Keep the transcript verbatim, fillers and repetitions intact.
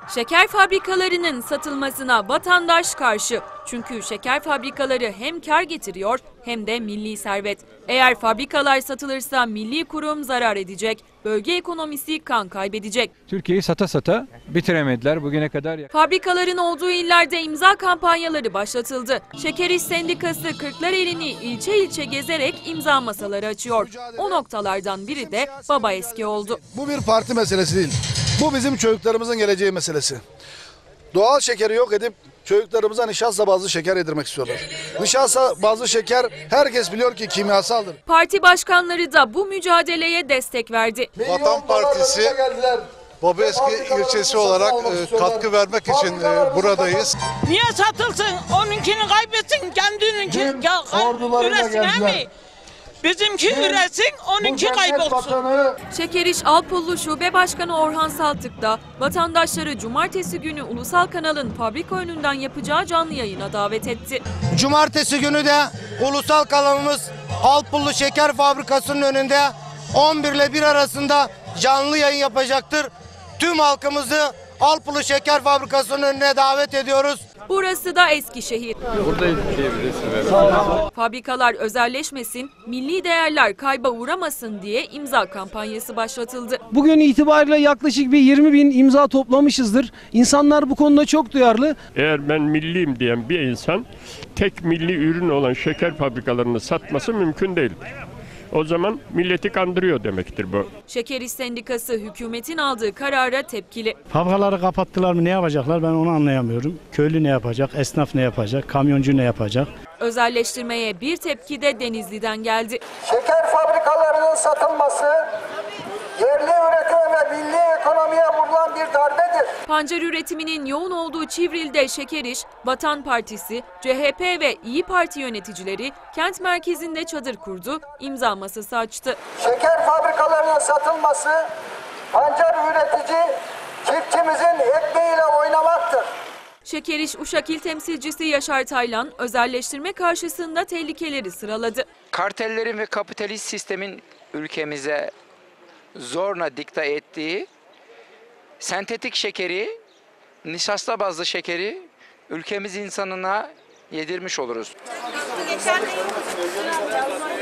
Şeker fabrikalarının satılmasına vatandaş karşı. Çünkü şeker fabrikaları hem kar getiriyor hem de milli servet. Eğer fabrikalar satılırsa milli kurum zarar edecek, bölge ekonomisi kan kaybedecek. Türkiye'yi sata sata bitiremediler bugüne kadar. Fabrikaların olduğu illerde imza kampanyaları başlatıldı. Şeker İş Sendikası Kırklareli'ni ilçe ilçe gezerek imza masaları açıyor. O noktalardan biri de Baba Eski oldu. Bu bir parti meselesi değil. Bu bizim çocuklarımızın geleceği meselesi. Doğal şekeri yok edip çocuklarımıza nişasta bazlı şeker yedirmek istiyorlar. Nişasta bazlı şeker herkes biliyor ki kimyasaldır. Parti başkanları da bu mücadeleye destek verdi. Vatan Partisi Baba Eski ilçesi olarak e, katkı vermek için e, buradayız. Niye satılsın? Onunkini kaybetsin, kendininkini üretsin mi? Bizimki üretsin, onunki kaybolsun. Şeker İş Alpullu Şube Başkanı Orhan Saltık da vatandaşları cumartesi günü Ulusal Kanal'ın fabrika önünden yapacağı canlı yayına davet etti. Cumartesi günü de Ulusal Kanalımız Alpullu Şeker Fabrikası'nın önünde on bir ile bir arasında canlı yayın yapacaktır. Tüm halkımızı Alpullu Şeker Fabrikası'nın önüne davet ediyoruz. Burası da Eskişehir. Buradayız diyebilirsin. Fabrikalar özelleşmesin, milli değerler kayba uğramasın diye imza kampanyası başlatıldı. Bugün itibariyle yaklaşık bir yirmi bin imza toplamışızdır. İnsanlar bu konuda çok duyarlı. Eğer ben milliyim diyen bir insan tek milli ürün olan şeker fabrikalarını satması mümkün değil. O zaman milleti kandırıyor demektir bu. Şeker İş Sendikası hükümetin aldığı karara tepkili. Fabrikaları kapattılar mı, ne yapacaklar ben onu anlayamıyorum. Köylü ne yapacak, esnaf ne yapacak, kamyoncu ne yapacak? Özelleştirmeye bir tepki de Denizli'den geldi. Şeker fabrikalarının satılması yerli üretime ve milli ekonomiye vurulan bir darbedir. Pancar üretiminin yoğun olduğu Çivril'de Şeker İş, Vatan Partisi, C H P ve İyi Parti yöneticileri kent merkezinde çadır kurdu, imza masası açtı. Şeker fabrikalarının satılması pancar üretici çiftçimizin ekmeğiyle oynamaktır. Şeker İş Uşak İl Temsilcisi Yaşar Taylan özelleştirme karşısında tehlikeleri sıraladı. Kartellerin ve kapitalist sistemin ülkemize zorla dikte ettiği sentetik şekeri, nişasta bazlı şekeri ülkemiz insanına yedirmiş oluruz.